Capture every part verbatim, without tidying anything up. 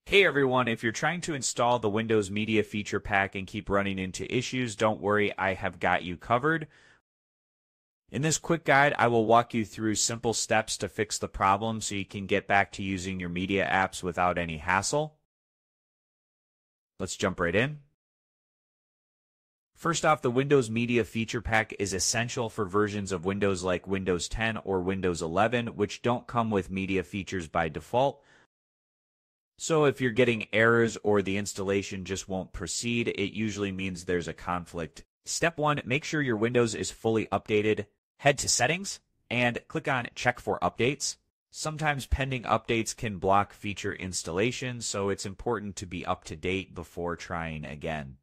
Hey everyone, if you're trying to install the Windows Media Feature Pack and keep running into issues, don't worry, I have got you covered. In this quick guide, I will walk you through simple steps to fix the problem so you can get back to using your media apps without any hassle. Let's jump right in. First off, the Windows Media Feature Pack is essential for versions of Windows like Windows ten or Windows eleven, which don't come with media features by default. So if you're getting errors or the installation just won't proceed, it usually means there's a conflict. Step one, make sure your Windows is fully updated. Head to Settings and click on Check for Updates. Sometimes pending updates can block feature installation, so it's important to be up to date before trying again.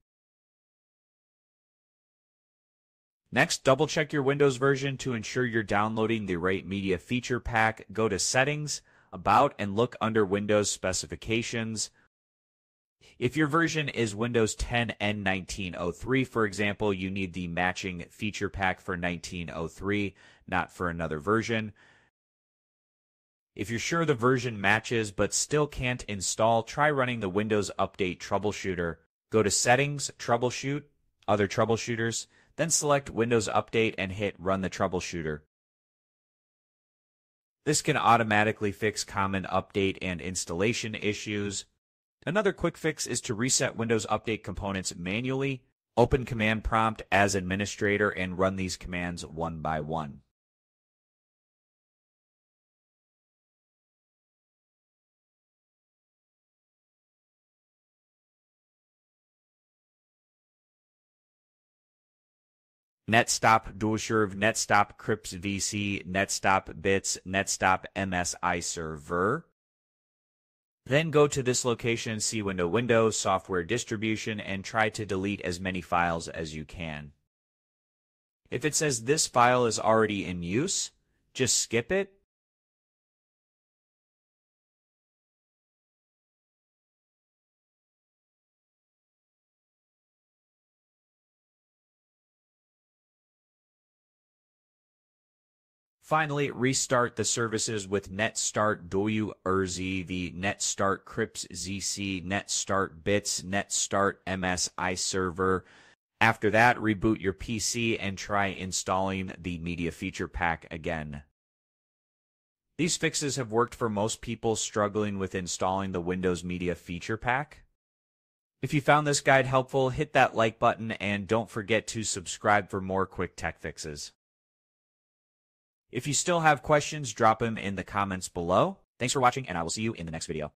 Next, double-check your Windows version to ensure you're downloading the right media feature pack. Go to Settings, About, and look under Windows Specifications. If your version is Windows ten N nineteen oh three, for example, you need the matching feature pack for nineteen oh three, not for another version. If you're sure the version matches but still can't install, try running the Windows Update Troubleshooter. Go to Settings, Troubleshoot, Other Troubleshooters, then select Windows Update and hit Run the Troubleshooter. This can automatically fix common update and installation issues. Another quick fix is to reset Windows Update components manually. Open Command Prompt as administrator and run these commands one by one. netstop dualserv, netstop crips vc, netstop bits, netstop msi server. Then go to this location, see window Windows, software distribution, and try to delete as many files as you can. If it says this file is already in use, just skip it. Finally, restart the services with netstart dualserv, the netstart crips zc, netstart bits, netstart msi server. After that, reboot your P C and try installing the Media Feature Pack again. These fixes have worked for most people struggling with installing the Windows Media Feature Pack. If you found this guide helpful, hit that like button and don't forget to subscribe for more quick tech fixes. If you still have questions, drop them in the comments below. Thanks for watching, and I will see you in the next video.